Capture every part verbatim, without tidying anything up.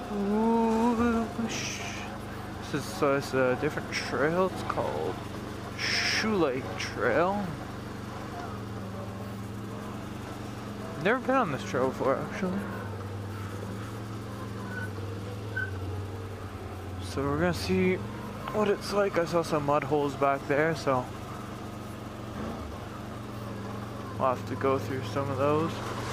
Ooh, sh this is so it's a different trail. It's called Shoe Lake Trail. Never been on this trail before, actually. So we're gonna see what it's like. I saw some mud holes back there, so we'll have to go through some of those.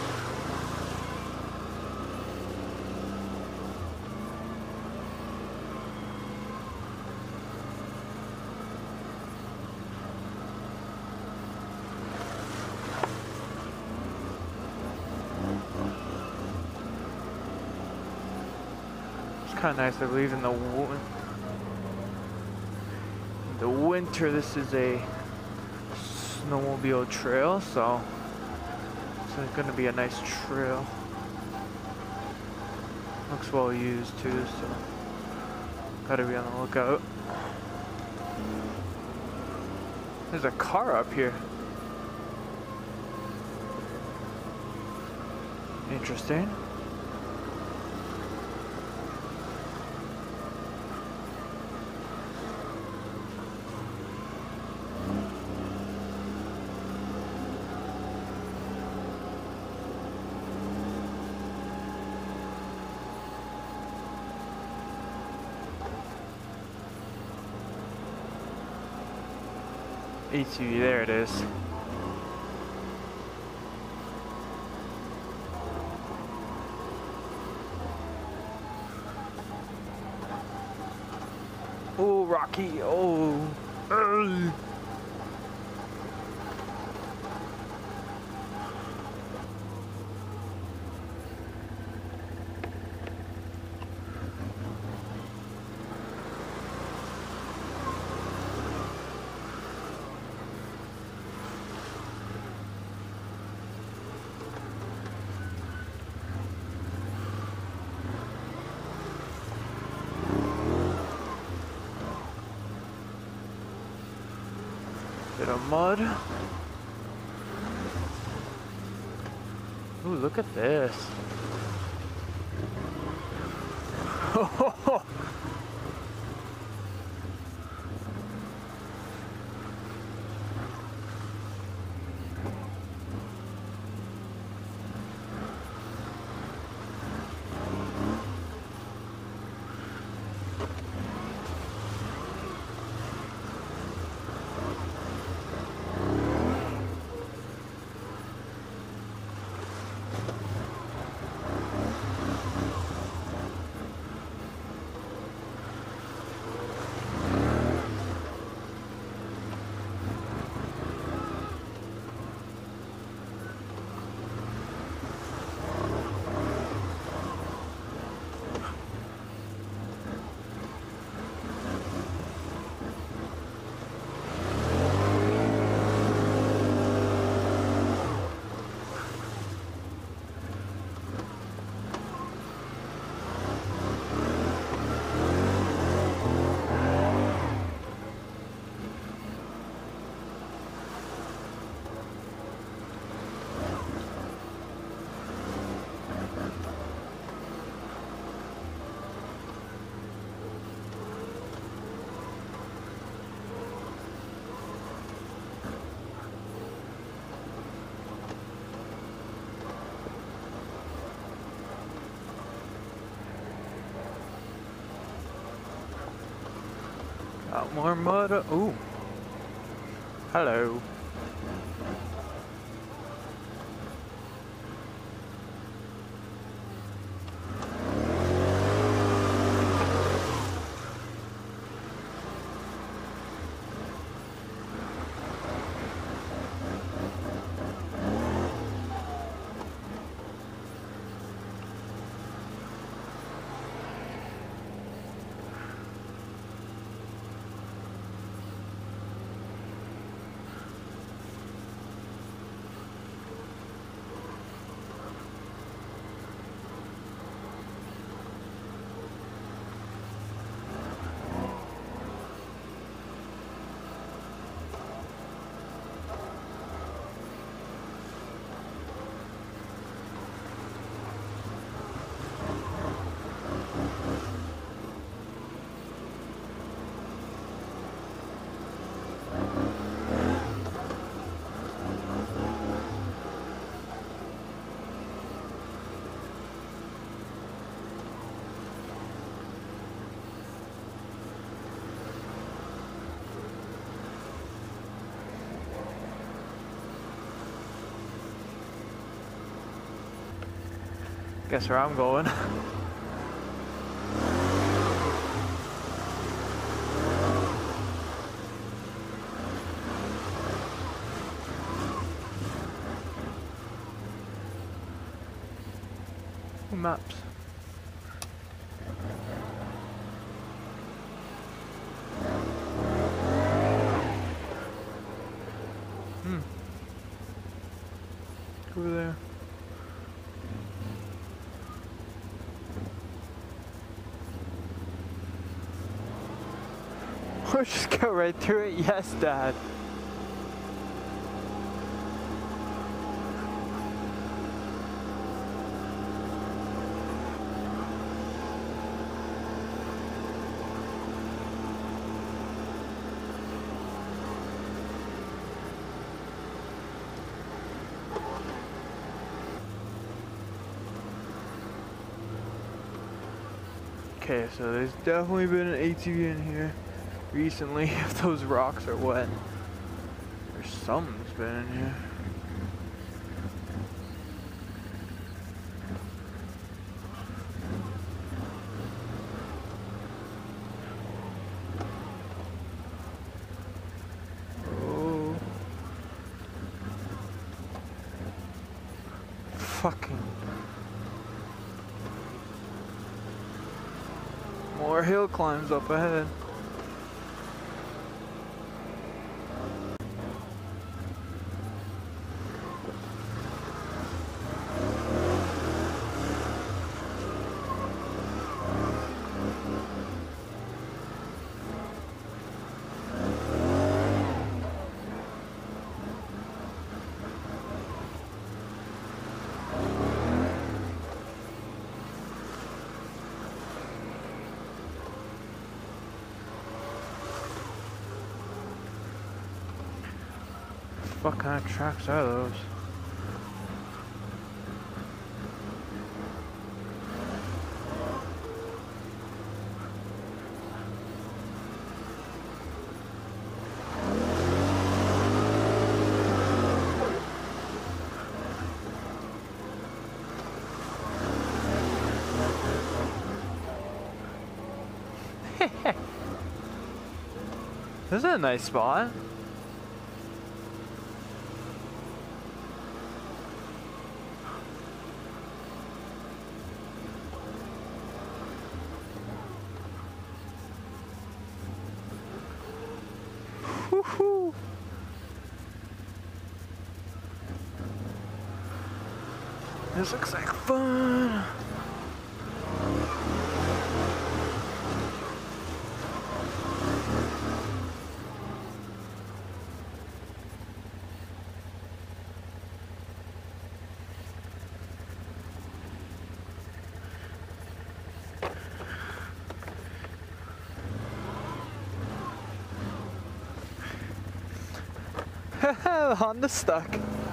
Kind of nice, I believe, in the w the winter. This is a snowmobile trail, so, so it's going to be a nice trail. Looks well used too, so gotta be on the lookout. There's a car up here. Interesting. A T V, there it is. Oh, Rocky, oh. Ugh. Bit of mud. Ooh, look at this. Got more mud. Ooh. Hello. Guess where I'm going. Maps. Hmm. Over there. We'll just go right through it. Yes, Dad. Okay, so there's definitely been an A T V in here recently. If those rocks are wet, or something's been in here. Oh, fucking. More hill climbs up ahead. What kind of tracks are those? This is a nice spot. Woohoo! This looks like fun. The Honda's stuck.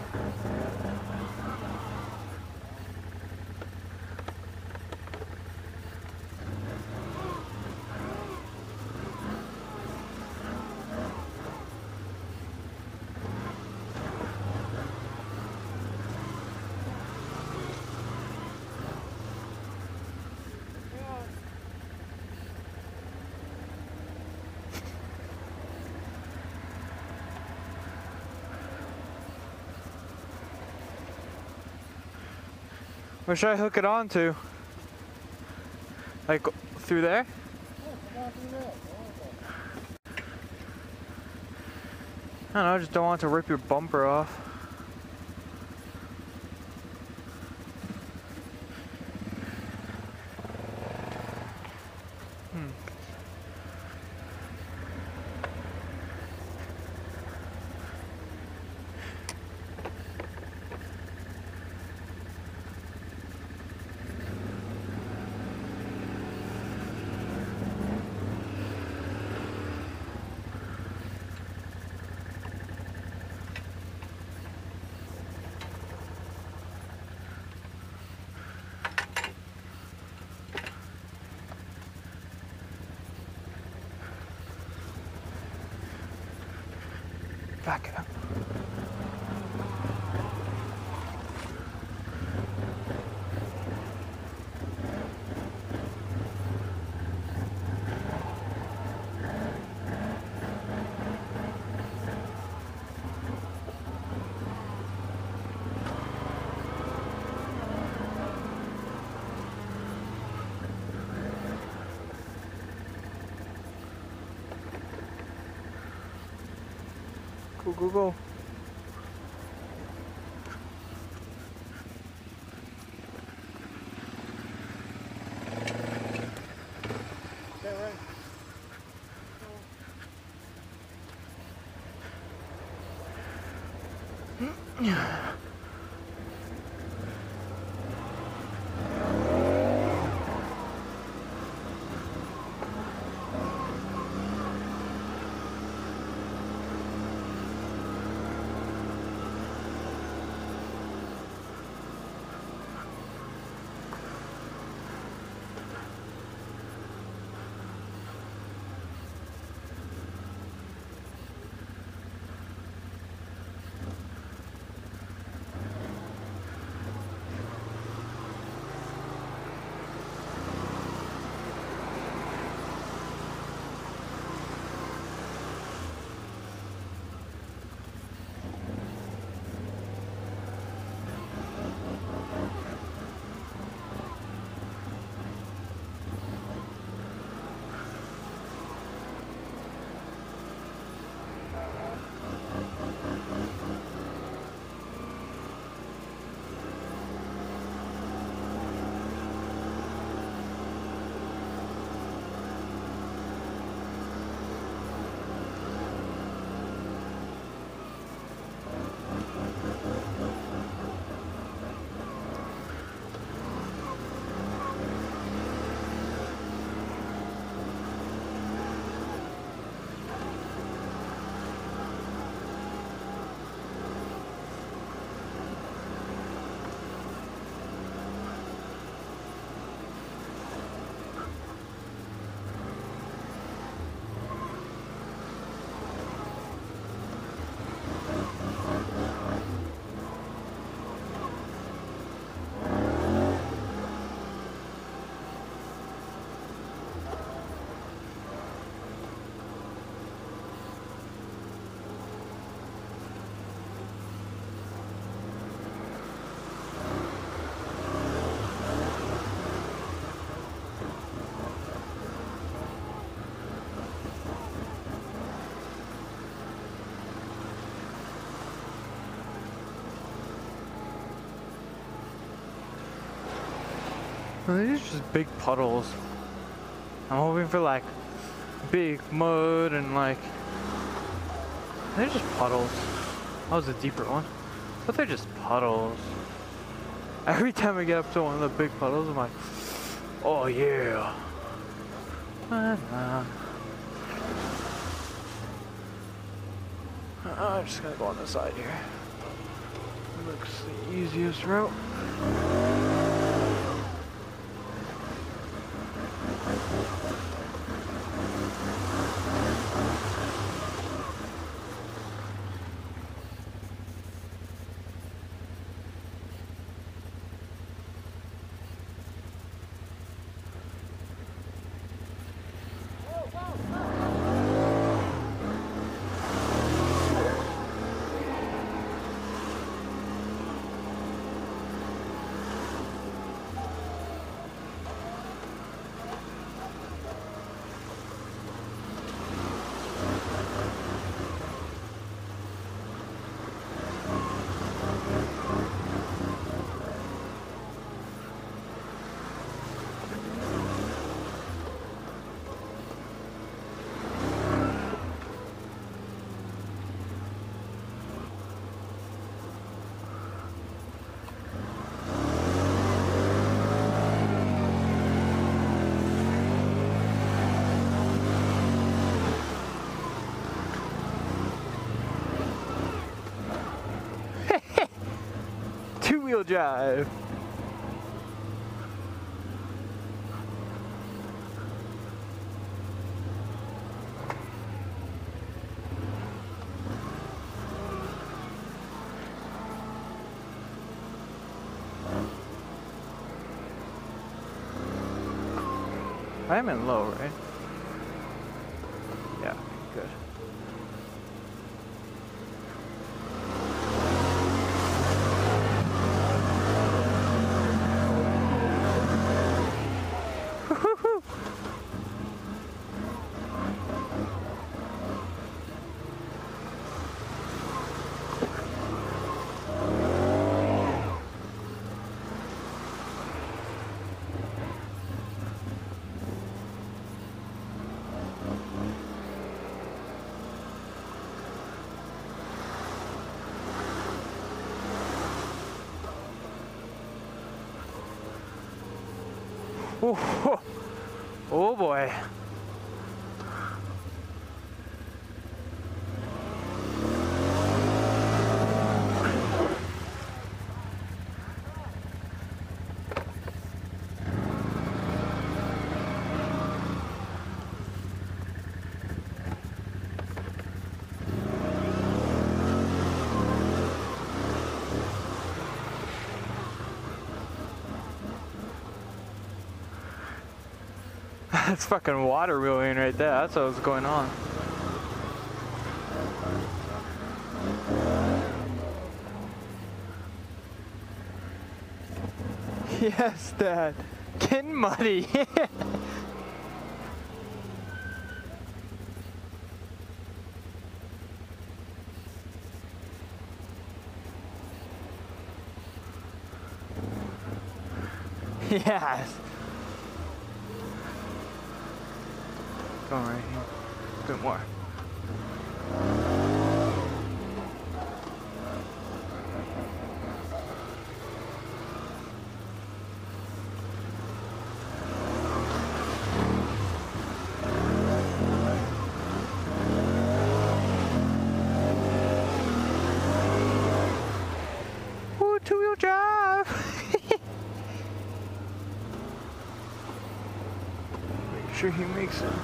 Where should I hook it on to? Like through there? I don't know, I just don't want it to rip your bumper off. Hmm. Back it up. Go, go, go. These are just big puddles. I'm hoping for like big mud and like they're just puddles. That was a deeper one, but they're just puddles. Every time I get up to one of the big puddles, I'm like, oh yeah. But nah. I'm just gonna go on the side here. Looks the easiest route. Two-wheel drive. I'm in low, right? Yeah, good. Oh, oh boy. That's fucking water wheeling right there. That's what was going on. Yes, Dad. Getting muddy. Yes. Going right here. A bit more. Ooh, two-wheel drive. Make sure he makes it.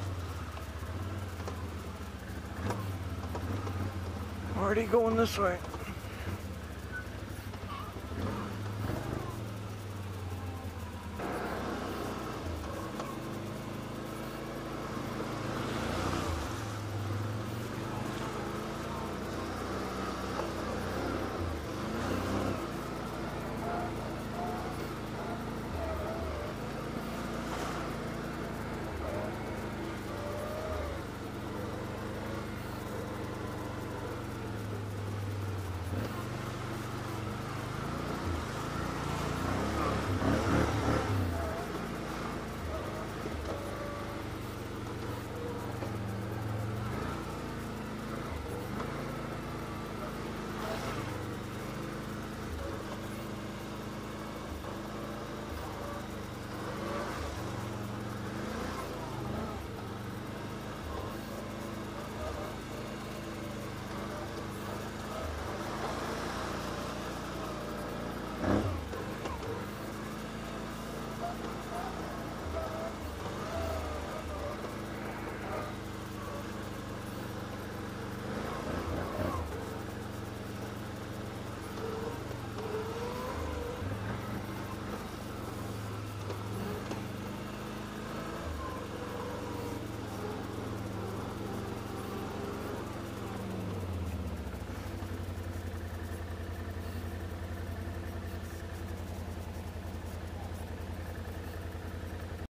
Already going this way.